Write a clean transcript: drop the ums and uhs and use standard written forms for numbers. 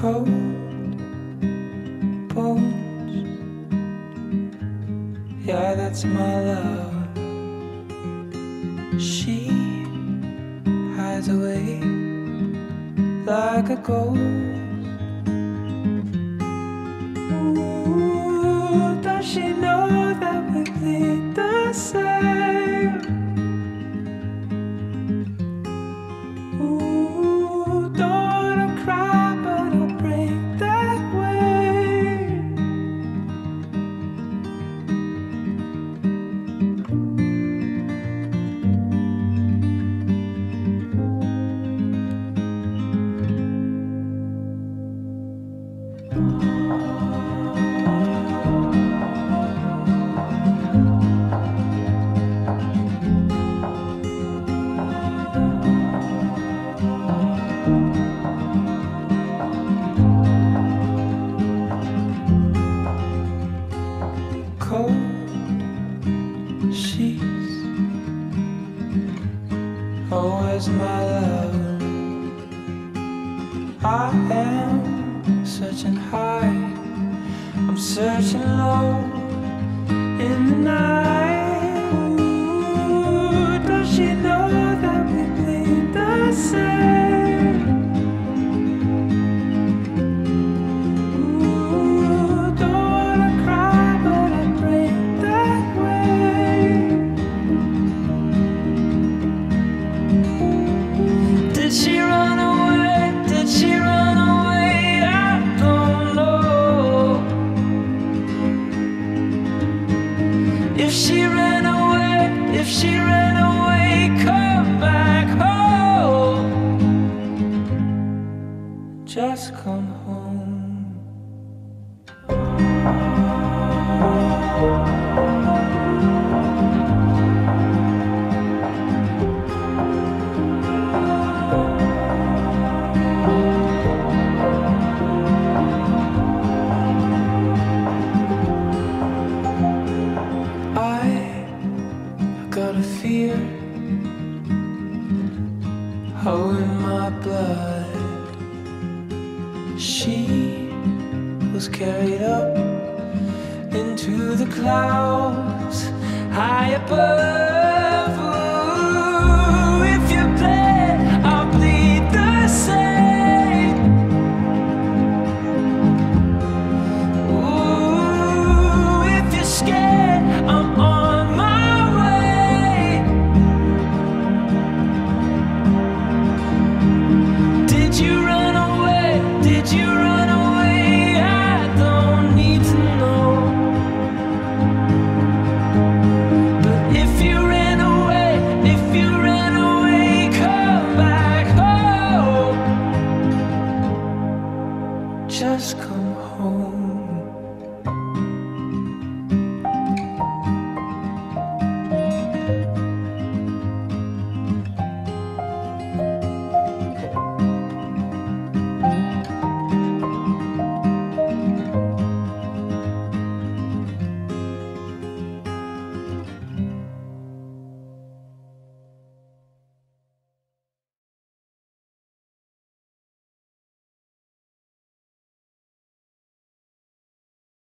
cold bones. Yeah, that's my love. She hides away like a ghost. Ooh, does she know that we bleed the same? Ooh, don't wanna cry, but I'll break that way. Cold sheets, oh, where's my love? I am searching high, I'm searching low in the night. Ooh, does she know that we bleed the same? Ooh, don't wanna cry, but I break that way. Did she run away? Did she run away? I don't know. If she ran away, if she ran away, come back home. Just come home. I got a fear, oh, in my blood. She was carried up into the clouds high above.